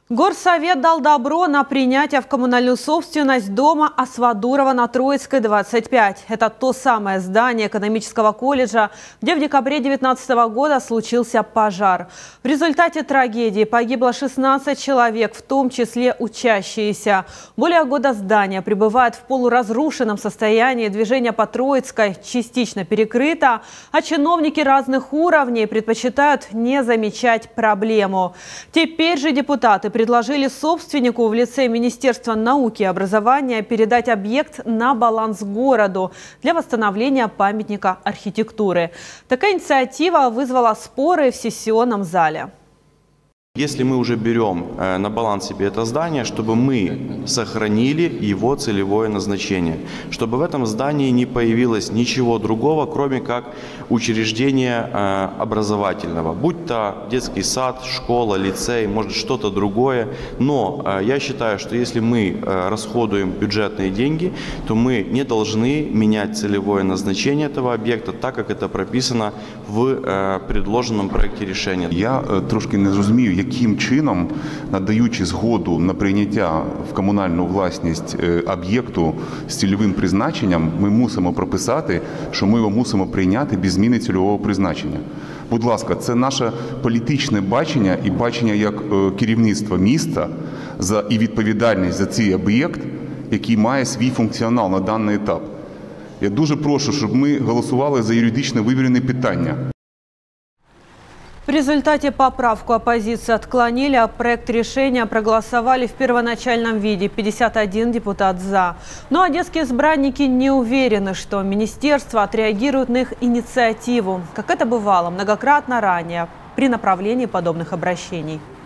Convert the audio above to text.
Горсовет дал добро на принятие в коммунальную собственность дома Асвадурова на Троицкой, 25. Это то самое здание экономического колледжа, где в декабре 2019 года случился пожар. В результате трагедии погибло 16 человек, в том числе учащиеся. Более года здание пребывает в полуразрушенном состоянии, движение по Троицкой частично перекрыто, а чиновники разных уровней предпочитают не замечать проблему. Теперь же депутаты предложили собственнику в лице Министерства науки и образования передать объект на баланс городу для восстановления памятника архитектуры. Такая инициатива вызвала споры в сессионном зале. Если мы уже берем на баланс себе это здание, чтобы мы сохранили его целевое назначение, чтобы в этом здании не появилось ничего другого, кроме как учреждения образовательного, будь то детский сад, школа, лицей, может что-то другое. Но я считаю, что если мы расходуем бюджетные деньги, то мы не должны менять целевое назначение этого объекта, так как это прописано в предложенном проекте решения. Я трошки не розумію, яким чином, надаючи згоду на прийняття в комунальну власність об'єкту з цільовим призначенням, ми мусимо прописати, що ми його мусимо прийняти без зміни цільового призначення. Будь ласка, це наше політичне бачення і бачення як керівництва міста і відповідальність за цей об'єкт, який має свій функціонал на даний етап. Я дуже прошу, щоб ми голосували за юридично вивірені питання. В результате поправку оппозиции отклонили, а проект решения проголосовали в первоначальном виде 51 депутат «за». Но одесские избранники не уверены, что министерство отреагирует на их инициативу, как это бывало многократно ранее при направлении подобных обращений.